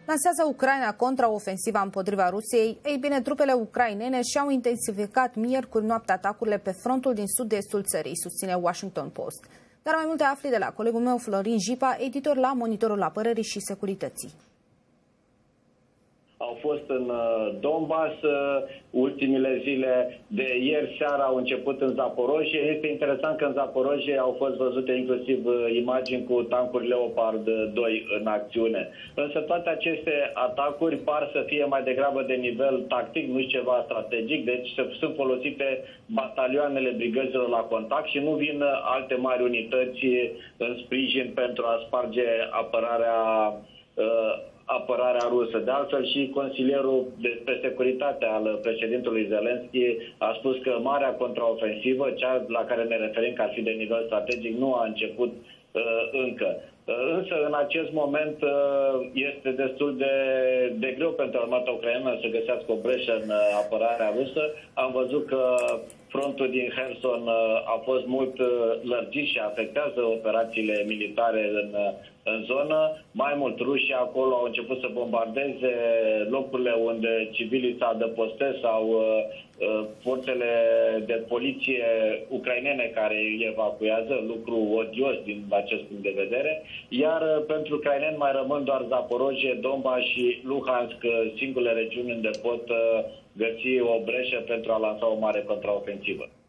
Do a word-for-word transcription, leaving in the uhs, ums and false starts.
Lansează Ucraina contraofensiva împotriva Rusiei. Ei bine, trupele ucrainene și-au intensificat miercuri noapte atacurile pe frontul din sud-estul țării, susține Washington Post. Dar mai multe afli de la colegul meu Florin Jipa, editor la Monitorul Apărării și Securității. Au fost în Donbass ultimile zile, de ieri seara au început în Zaporojie. Este interesant că în Zaporojie au fost văzute inclusiv imagini cu tancuri Leopard doi în acțiune. Însă toate aceste atacuri par să fie mai degrabă de nivel tactic, nu ceva strategic, deci sunt folosite batalioanele brigăzilor la contact și nu vin alte mari unități în sprijin pentru a sparge apărarea uh, apărarea rusă. De altfel, și consilierul despre securitate al președintelui Zelensky a spus că marea contraofensivă, cea la care ne referim că ar fi de nivel strategic, nu a început uh, încă. Însă, în acest moment, este destul de, de greu pentru armata ucraineană să găsească o breșă în apărarea rusă. Am văzut că frontul din Kherson a fost mult lărgit și afectează operațiile militare în, în zonă. Mai mult, rușii acolo au început să bombardeze locurile unde civilii se adăpostesc sau forțele de poliție ucrainene care îi evacuează, lucru odios din acest punct de vedere. Iar pentru ucraineni mai rămân doar Zaporojie, Donbass și Luhansk, singurele regiuni unde pot găsi o breșă pentru a lansa o mare contraofensivă.